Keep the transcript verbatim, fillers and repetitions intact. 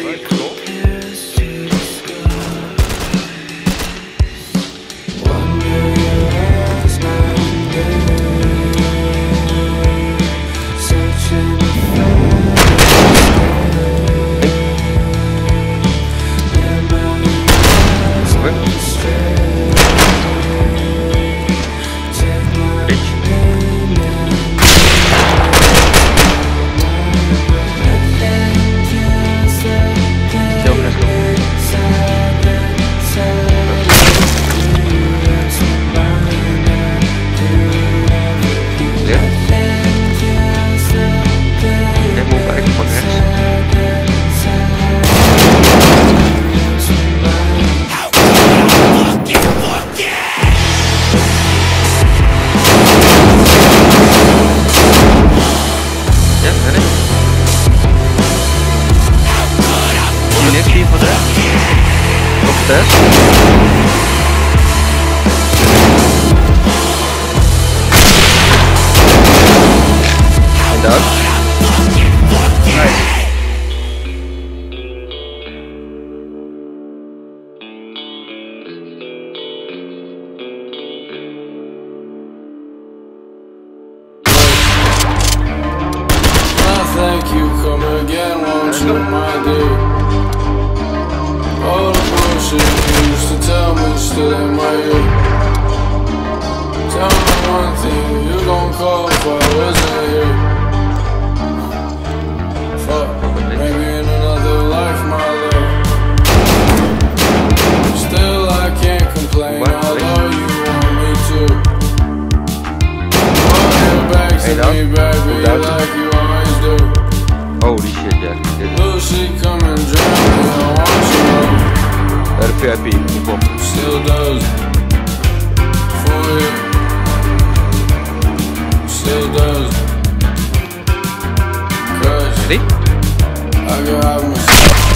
Thank you, come again, won't you, my dear? All the bullshit you used to tell me still in my ear. Tell me one thing, you gon' call if I wasn't here. Fuck, maybe in another life, my love. Still I can't complain, although you want me to. All your back to me, baby, like you always do. Holy shit, yeah. Lucy, come and drown me, I want you love. R P I P, bom. Still does for you. Still does. Cause Ready? I can have myself.